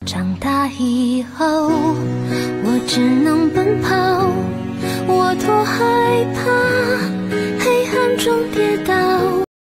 长大以后，我只能奔跑，我多害怕。